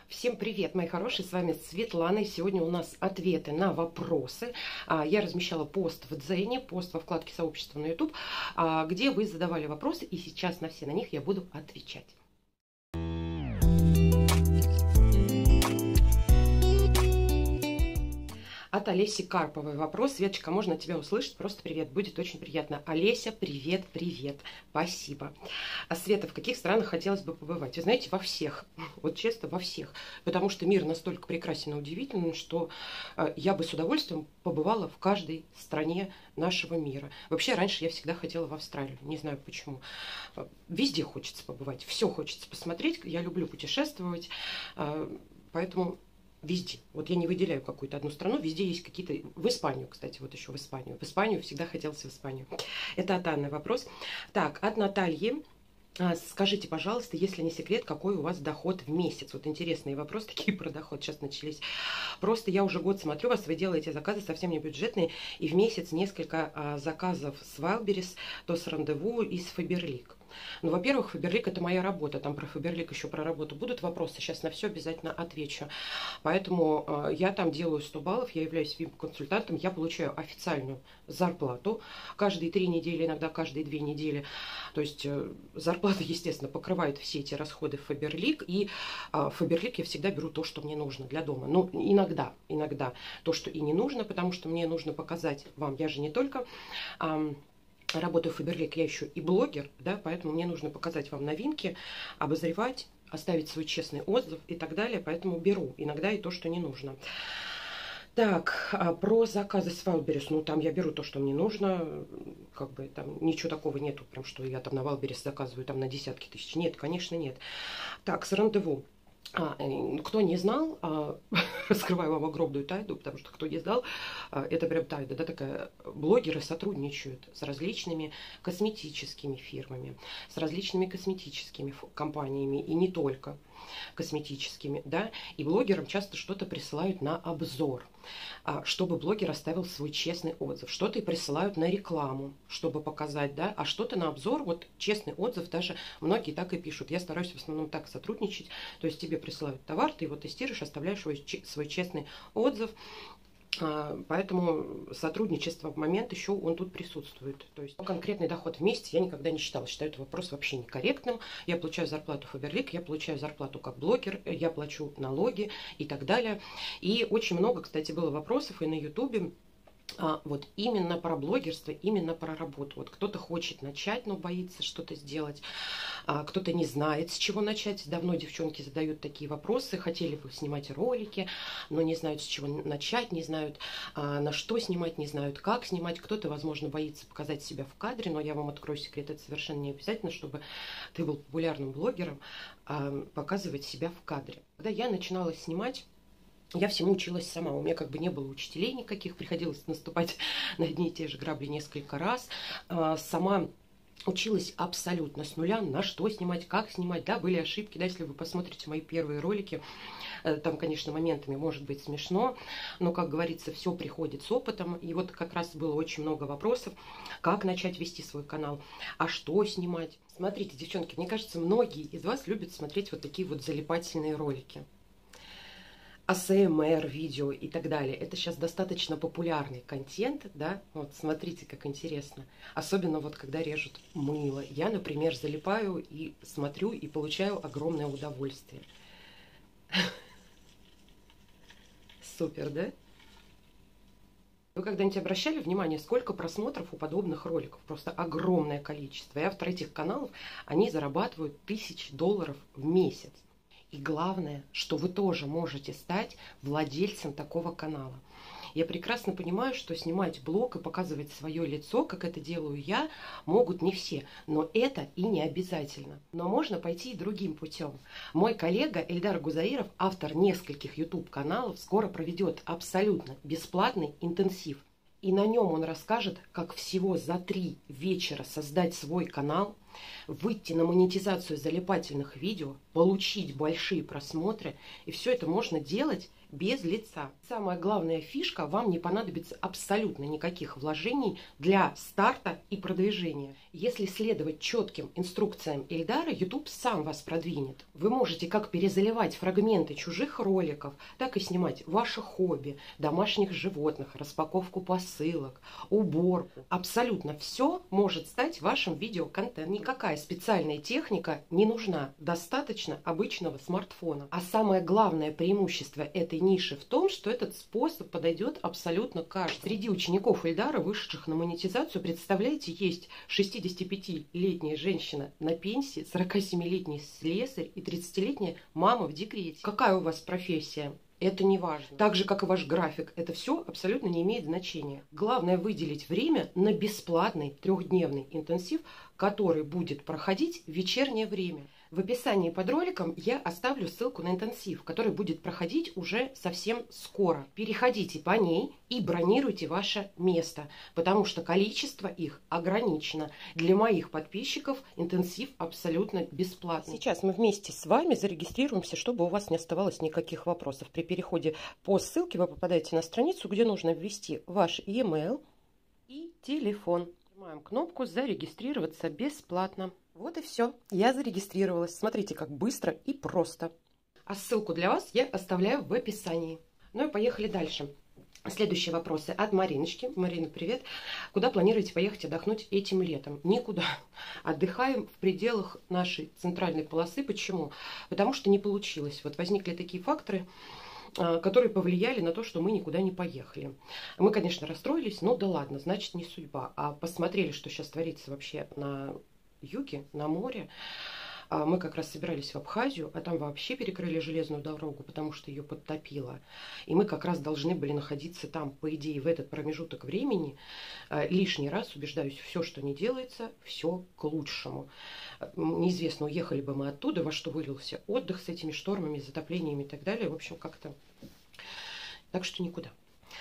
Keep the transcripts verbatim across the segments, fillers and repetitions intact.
Всем привет, мои хорошие, с вами Светлана, и сегодня у нас ответы на вопросы. Я размещала пост в Дзене, пост во вкладке сообщества на YouTube, где вы задавали вопросы, и сейчас на все на них я буду отвечать. От Олеси Карповой вопрос. Светочка, можно тебя услышать? Просто привет, будет очень приятно. Олеся, привет, привет, спасибо. А Света, в каких странах хотелось бы побывать? Вы знаете, во всех, вот честно, во всех. Потому что мир настолько прекрасен и удивителен, что я бы с удовольствием побывала в каждой стране нашего мира. Вообще, раньше я всегда хотела в Австралию, не знаю почему. Везде хочется побывать, все хочется посмотреть. Я люблю путешествовать, поэтому... Везде. Вот я не выделяю какую-то одну страну, везде есть какие-то... В Испанию, кстати, вот еще в Испанию. В Испанию всегда хотелось в Испанию. Это от Анны вопрос. Так, от Натальи. Скажите, пожалуйста, если не секрет, какой у вас доход в месяц? Вот интересные вопросы такие про доход сейчас начались. Просто я уже год смотрю вас, вы делаете заказы совсем не бюджетные, и в месяц несколько а, заказов с Wildberries, то с Рандеву и с Faberlic. Ну, во-первых, Faberlic это моя работа, там про Faberlic еще про работу будут вопросы, сейчас на все обязательно отвечу. Поэтому э, я там делаю сто баллов, я являюсь ви ай пи-консультантом, я получаю официальную зарплату каждые три недели, иногда каждые две недели. То есть э, зарплата, естественно, покрывает все эти расходы в Faberlic, и э, в Faberlic я всегда беру то, что мне нужно для дома. Но иногда, иногда то, что и не нужно, потому что мне нужно показать вам, я же не только... Э, работаю в Faberlic, я еще и блогер, да, поэтому мне нужно показать вам новинки, обозревать, оставить свой честный отзыв и так далее, поэтому беру иногда и то, что не нужно. Так, про заказы с Wildberries, ну там я беру то, что мне нужно, как бы там ничего такого нету, прям что я там на Wildberries заказываю там на десятки тысяч, нет, конечно нет. Так, с Рандеву. А, кто не знал, а, раскрываю вам огромную тайну, потому что кто не знал, а, это прям тайна, да, такая, блогеры сотрудничают с различными косметическими фирмами, с различными косметическими компаниями, и не только косметическими, да, и блогерам часто что-то присылают на обзор, чтобы блогер оставил свой честный отзыв, что-то и присылают на рекламу, чтобы показать, да, а что-то на обзор, вот честный отзыв, даже многие так и пишут, я стараюсь в основном так сотрудничать, то есть тебе присылают товар, ты его тестируешь, оставляешь свой, свой честный отзыв. Поэтому сотрудничество в момент еще он тут присутствует. То есть конкретный доход в месяц я никогда не считала. Считаю этот вопрос вообще некорректным. Я получаю зарплату Faberlic, я получаю зарплату как блогер, я плачу налоги и так далее. И очень много, кстати, было вопросов и на YouTube. А, вот именно про блогерство, именно про работу. Вот кто-то хочет начать, но боится что-то сделать, а, кто-то не знает, с чего начать. Давно девчонки задают такие вопросы, хотели бы снимать ролики, но не знают, с чего начать, не знают, а, на что снимать, не знают, как снимать. Кто-то, возможно, боится показать себя в кадре, но я вам открою секрет, это совершенно не обязательно, чтобы ты был популярным блогером, а, показывать себя в кадре. Когда я начинала снимать, я всему училась сама, у меня как бы не было учителей никаких, приходилось наступать на одни и те же грабли несколько раз. Сама училась абсолютно с нуля, на что снимать, как снимать, да, были ошибки, да, если вы посмотрите мои первые ролики, там, конечно, моментами может быть смешно, но, как говорится, все приходит с опытом, и вот как раз было очень много вопросов, как начать вести свой канал, а что снимать. Смотрите, девчонки, мне кажется, многие из вас любят смотреть вот такие вот залипательные ролики. эй эс эм эр видео и так далее. Это сейчас достаточно популярный контент, да, вот смотрите, как интересно. Особенно вот когда режут мыло. Я, например, залипаю и смотрю, и получаю огромное удовольствие. Супер, да? Вы когда-нибудь обращали внимание, сколько просмотров у подобных роликов? Просто огромное количество. И авторы этих каналов, они зарабатывают тысячи долларов в месяц. И главное, что вы тоже можете стать владельцем такого канала. Я прекрасно понимаю, что снимать блог и показывать свое лицо, как это делаю я, могут не все. Но это и не обязательно. Но можно пойти и другим путем. Мой коллега Эльдар Гузаиров, автор нескольких YouTube-каналов, скоро проведет абсолютно бесплатный интенсив. И на нем он расскажет, как всего за три вечера создать свой канал, выйти на монетизацию залипательных видео, получить большие просмотры, и все это можно делать без лица. Самая главная фишка, вам не понадобится абсолютно никаких вложений для старта и продвижения. Если следовать четким инструкциям Ильдара, YouTube сам вас продвинет. Вы можете как перезаливать фрагменты чужих роликов, так и снимать ваше хобби, домашних животных, распаковку посылок, уборку. Абсолютно все может стать вашим видеоконтентом. Никакая специальная техника не нужна. Достаточно обычного смартфона. А самое главное преимущество этой ниши в том, что этот способ подойдет абсолютно каждому. Среди учеников Ильдара, вышедших на монетизацию, представляете, есть шестидесятипятилетняя женщина на пенсии, сорокасемилетний слесарь и тридцатилетняя мама в декрете. Какая у вас профессия? Это не важно. Так же, как и ваш график. Это все абсолютно не имеет значения. Главное выделить время на бесплатный трехдневный интенсив, который будет проходить в вечернее время. В описании под роликом я оставлю ссылку на интенсив, который будет проходить уже совсем скоро. Переходите по ней и бронируйте ваше место, потому что количество их ограничено. Для моих подписчиков интенсив абсолютно бесплатный. Сейчас мы вместе с вами зарегистрируемся, чтобы у вас не оставалось никаких вопросов. При переходе по ссылке вы попадаете на страницу, где нужно ввести ваш e-mail и телефон. Нажимаем кнопку «Зарегистрироваться бесплатно». Вот и все. Я зарегистрировалась. Смотрите, как быстро и просто. А ссылку для вас я оставляю в описании. Ну и поехали дальше. Следующие вопросы от Мариночки. Марина, привет. Куда планируете поехать отдохнуть этим летом? Никуда. Отдыхаем в пределах нашей центральной полосы. Почему? Потому что не получилось. Вот возникли такие факторы, которые повлияли на то, что мы никуда не поехали. Мы, конечно, расстроились, но да ладно, значит, не судьба. А посмотрели, что сейчас творится вообще на юге, на море. Мы как раз собирались в Абхазию, а там вообще перекрыли железную дорогу, потому что ее подтопило. И мы как раз должны были находиться там, по идее, в этот промежуток времени. Лишний раз убеждаюсь, все, что не делается, все к лучшему. Неизвестно, уехали бы мы оттуда, во что вылился отдых с этими штормами, затоплениями и так далее. В общем, как-то... Так что никуда.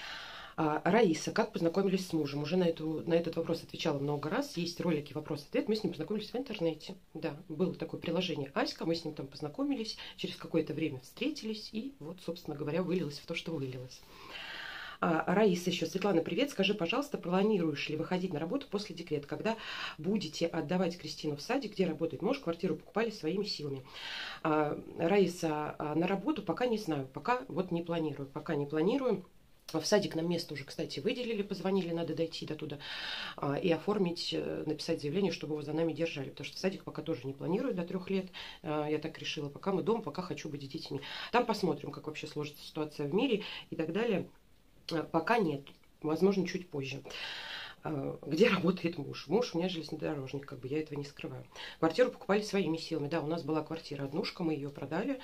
А, Раиса, как познакомились с мужем? Уже на, эту, на этот вопрос отвечала много раз. Есть ролики вопрос-ответ. Мы с ним познакомились в интернете. Да, было такое приложение Аська. Мы с ним там познакомились. Через какое-то время встретились. И вот, собственно говоря, вылилось в то, что вылилось. А, Раиса еще. Светлана, привет. Скажи, пожалуйста, планируешь ли выходить на работу после декрета? Когда будете отдавать Кристину в садик, где работает муж, квартиру покупали своими силами? А, Раиса, а на работу пока не знаю. Пока вот не планирую. Пока не планирую. В садик нам место уже, кстати, выделили, позвонили, надо дойти до туда а, и оформить, написать заявление, чтобы его за нами держали. Потому что в садик пока тоже не планирую до трех лет. А, я так решила, пока мы дома, пока хочу быть с детьми. Там посмотрим, как вообще сложится ситуация в мире и так далее. А, пока нет. Возможно, чуть позже. Где работает муж? Муж у меня железнодорожник, как бы я этого не скрываю. Квартиру покупали своими силами. Да, у нас была квартира однушка, мы ее продали,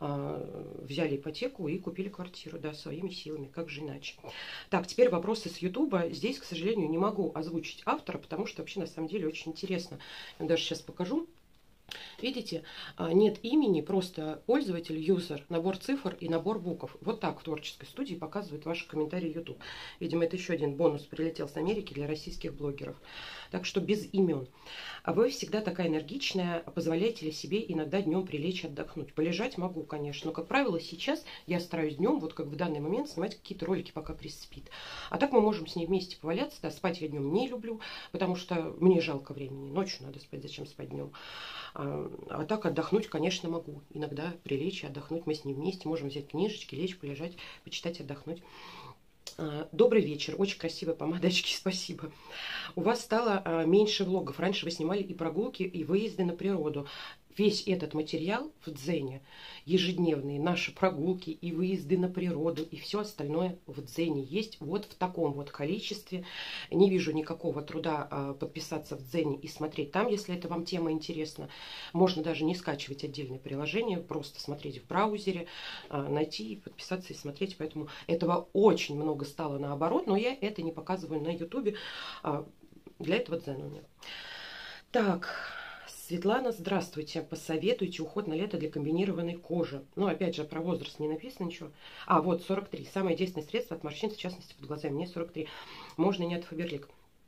взяли ипотеку и купили квартиру, да, своими силами, как же иначе. Так, теперь вопросы с Ютуба. Здесь, к сожалению, не могу озвучить автора, потому что вообще на самом деле очень интересно. Я даже сейчас покажу. Видите, нет имени, просто пользователь, юзер, набор цифр и набор букв. Вот так в творческой студии показывают ваши комментарии YouTube. Видимо, это еще один бонус прилетел с Америки для российских блогеров. Так что без имен. А вы всегда такая энергичная, позволяете ли себе иногда днем прилечь отдохнуть? Полежать могу, конечно, но, как правило, сейчас я стараюсь днем, вот как в данный момент, снимать какие-то ролики, пока Крис спит. А так мы можем с ней вместе поваляться. Да, спать я днем не люблю, потому что мне жалко времени. Ночью надо спать, зачем спать днем? А, а так отдохнуть, конечно, могу. Иногда прилечь и отдохнуть. Мы с ней вместе можем взять книжечки, лечь, полежать, почитать, отдохнуть. Добрый вечер. Очень красивые помадочки, спасибо. У вас стало меньше влогов. Раньше вы снимали и прогулки, и выезды на природу. Весь этот материал в Дзене, ежедневные наши прогулки и выезды на природу, и все остальное в Дзене есть вот в таком вот количестве. Не вижу никакого труда а, подписаться в Дзене и смотреть там, если это вам тема интересна. Можно даже не скачивать отдельное приложение, просто смотреть в браузере, а, найти, подписаться и смотреть. Поэтому этого очень много стало наоборот, но я это не показываю на Ютубе. А, для этого Дзен у меня. Так... Светлана, здравствуйте. Посоветуйте уход на лето для комбинированной кожи. Ну, опять же, про возраст не написано ничего. А, вот, сорок три. Самое действенное средство от морщин, в частности, под глазами. Мне сорок три. Можно и не от Фаберлик.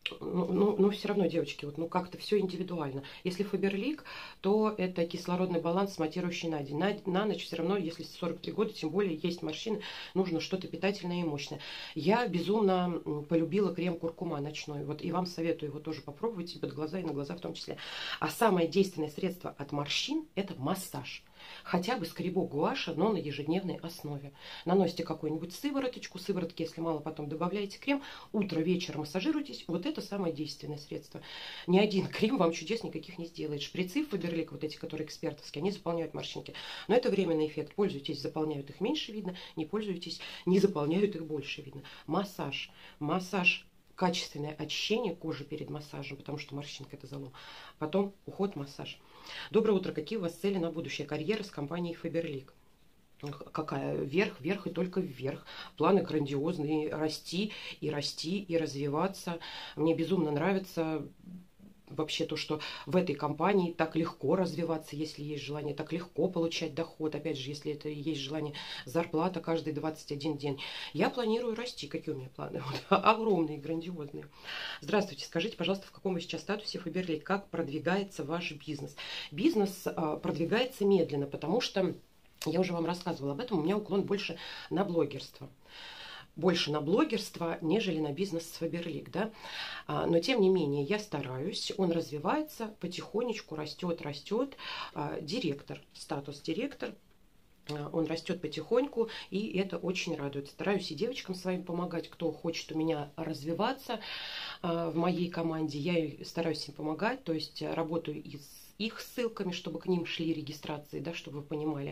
Ну, ну, ну, все равно, девочки, вот, ну, как-то все индивидуально. Если Фаберлик, то это кислородный баланс, матирующий на день. На, на ночь все равно, если сорок три года, тем более есть морщины, нужно что-то питательное и мощное. Я безумно полюбила крем куркума ночной. Вот и вам советую его тоже попробовать и под глаза, и на глаза в том числе. А самое действенное средство от морщин – это массаж. Хотя бы скребок гуаша, но на ежедневной основе. Наносите какую-нибудь сывороточку, сыворотки, если мало, потом добавляете крем, утро, вечер массажируйтесь. Вот это самое действенное средство. Ни один крем вам чудес никаких не сделает. Шприцы Фаберлик, вот эти, которые экспертовские, они заполняют морщинки. Но это временный эффект. Пользуйтесь, заполняют их меньше видно, не пользуйтесь, не заполняют их больше видно. Массаж. Массаж. Качественное очищение кожи перед массажем, потому что морщинка это залом. Потом уход, массаж. Доброе утро. Какие у вас цели на будущее? Карьера с компанией Фаберлик? Какая? Вверх, вверх и только вверх. Планы грандиозные. Расти и расти и развиваться. Мне безумно нравится вообще то, что в этой компании так легко развиваться, если есть желание, так легко получать доход. Опять же, если это есть желание, зарплата каждый двадцать один день. Я планирую расти. Какие у меня планы? Вот, огромные, грандиозные. Здравствуйте. Скажите, пожалуйста, в каком вы сейчас статусе Фаберлик? Как продвигается ваш бизнес? Бизнес а, продвигается медленно, потому что, я уже вам рассказывала об этом, у меня уклон больше на блогерство. Больше на блогерство, нежели на бизнес с Фаберлик, да. А, но тем не менее я стараюсь, он развивается, потихонечку растет, растет. А, директор, статус директор, а, он растет потихоньку, и это очень радует. Стараюсь и девочкам своим помогать, кто хочет у меня развиваться а, в моей команде, я стараюсь им помогать, то есть работаю и с их ссылками, чтобы к ним шли регистрации, да, чтобы вы понимали.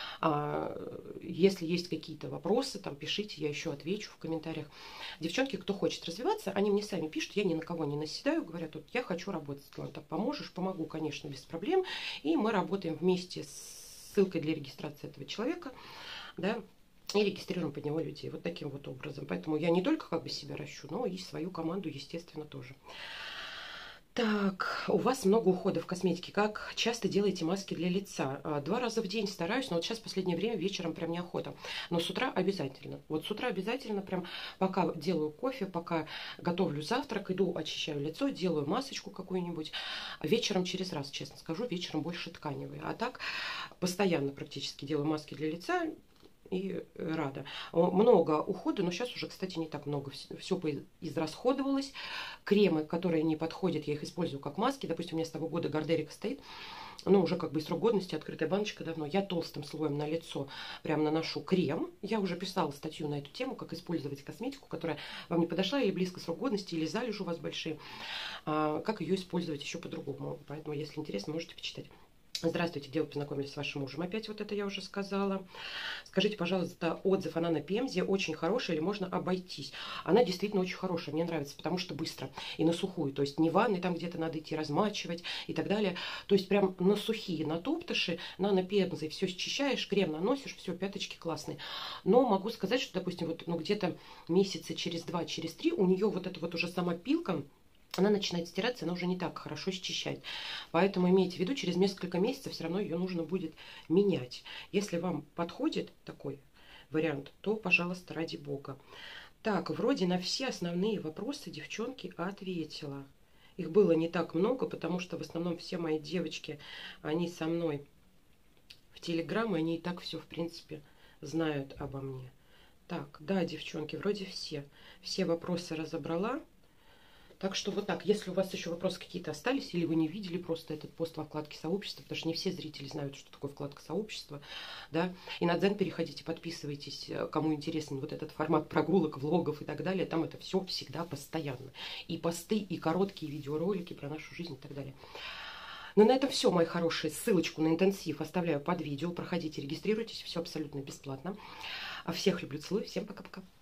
А, если есть какие-то вопросы, там пишите, я еще отвечу в комментариях. Девчонки, кто хочет развиваться, они мне сами пишут, я ни на кого не наседаю, говорят, вот я хочу работать с клиентом, поможешь, помогу, конечно, без проблем. И мы работаем вместе с ссылкой для регистрации этого человека, да, и регистрируем под него людей. Вот таким вот образом. Поэтому я не только как бы себя ращу, но и свою команду, естественно, тоже. Так, у вас много уходов в косметике. Как часто делаете маски для лица? Два раза в день стараюсь, но вот сейчас в последнее время вечером прям неохота. Но с утра обязательно. Вот с утра обязательно прям пока делаю кофе, пока готовлю завтрак, иду, очищаю лицо, делаю масочку какую-нибудь. Вечером через раз, честно скажу, вечером больше тканевые. А так постоянно практически делаю маски для лица. И рада. Много ухода, но сейчас уже, кстати, не так много. Все израсходовалось. Кремы, которые не подходят, я их использую как маски. Допустим, у меня с того года Гардерика стоит. Ну, уже как бы срок годности, открытая баночка давно. Я толстым слоем на лицо прям наношу крем. Я уже писала статью на эту тему, как использовать косметику, которая вам не подошла, или близко срок годности, или залежи у вас большие. А, как ее использовать еще по-другому. Поэтому, если интересно, можете почитать. Здравствуйте, где вы познакомились с вашим мужем? Опять вот это я уже сказала. Скажите, пожалуйста, отзыв она на Пемзе очень хороший или можно обойтись? Она действительно очень хорошая, мне нравится, потому что быстро и на сухую. То есть не ванной, там где-то надо идти размачивать и так далее. То есть прям на сухие, на топтыши, на на Пемзой все счищаешь, крем наносишь, все, пяточки классные. Но могу сказать, что, допустим, вот, ну, где-то месяца через два, через три у нее вот эта вот уже сама пилка, она начинает стираться, она уже не так хорошо счищает. Поэтому имейте в виду, через несколько месяцев все равно ее нужно будет менять. Если вам подходит такой вариант, то, пожалуйста, ради бога. Так, вроде на все основные вопросы девчонки ответила. Их было не так много, потому что в основном все мои девочки, они со мной в Телеграм, и они и так все, в принципе, знают обо мне. Так, да, девчонки, вроде все. Все вопросы разобрала. Так что вот так, если у вас еще вопросы какие-то остались, или вы не видели просто этот пост во вкладке сообщества, потому что не все зрители знают, что такое вкладка сообщества, да, и на Дзен переходите, подписывайтесь, кому интересен вот этот формат прогулок, влогов и так далее, там это все всегда постоянно. И посты, и короткие видеоролики про нашу жизнь и так далее. Ну, на этом все, мои хорошие. Ссылочку на интенсив оставляю под видео. Проходите, регистрируйтесь, все абсолютно бесплатно. А всех люблю, целую, всем пока-пока.